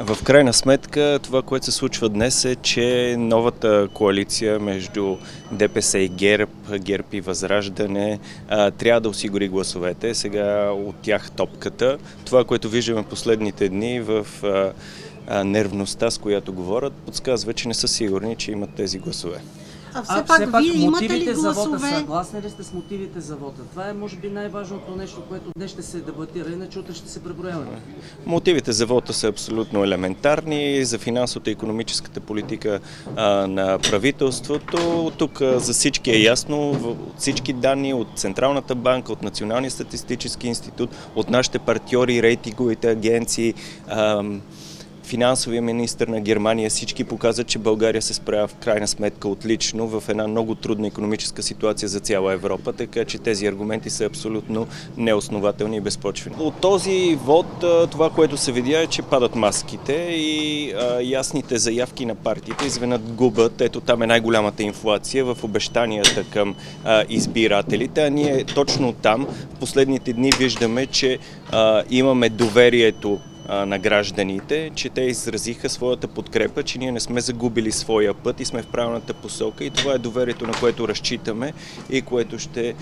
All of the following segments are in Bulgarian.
В крайна сметка това, което се случва днес е, че новата коалиция между ДПС и ГЕРБ, ГЕРБ и Възраждане трябва да осигури гласовете. Сега от тях топката. Това, което виждаме последните дни в нервността, с която говорят, подсказва, че не са сигурни, че имат тези гласове. Все пак вие имате мотивите ли за вота, гласове? съгласни ли сте с мотивите за вота? Това е може би най-важното нещо, което днес ще се дебатира, иначе утре ще се преброява. Мотивите за вота са абсолютно елементарни. За финансовата и икономическата политика на правителството. Тук за всички е ясно, всички данни от Централната банка, от Националния статистически институт, от нашите партньори, рейтинговите агенции, финансовия министър на Германия, всички показват, че България се справя в крайна сметка отлично в една много трудна икономическа ситуация за цяла Европа, така че тези аргументи са абсолютно неоснователни и безпочвени. От този вод това, което се видя е, че падат маските и ясните заявки на партиите изведнъж губят. Ето там е най-голямата инфлация в обещанията към избирателите, а ние точно там в последните дни виждаме, че имаме доверието на гражданите, че те изразиха своята подкрепа, че ние не сме загубили своя път и сме в правилната посока и това е доверието, на което разчитаме и което ще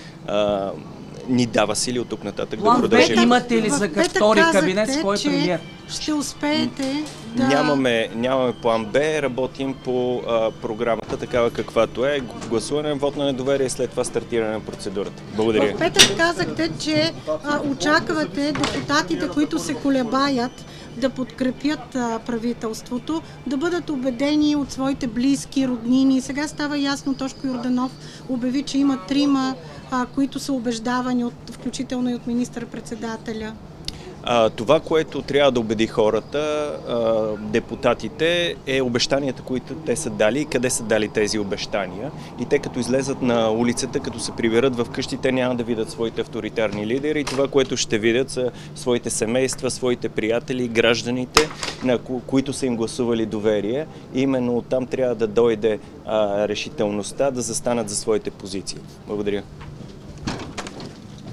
ни дава сили от тук нататък да продължим. Имате ли за втори кабинет с кой премиер? Ще успеете да... Нямаме план Б, работим по програмата такава каквато е. Гласуване, вод на недоверие и след това стартиране на процедурата. Благодаря. В петък казахте, че очаквате депутатите, които се колебаят да подкрепят правителството, да бъдат убедени от своите близки, роднини. Сега става ясно, Тошко Йорданов обяви, че има 3, които са убеждавани, включително и от министър-председателя. Това, което трябва да убеди хората, депутатите, е обещанията, които те са дали и къде са дали тези обещания. И те като излезат на улицата, като се приберат в къщи, те няма да видят своите авторитарни лидери. И това, което ще видят, са своите семейства, своите приятели, гражданите, на които са им гласували доверие. И именно оттам трябва да дойде решителността да застанат за своите позиции. Благодаря.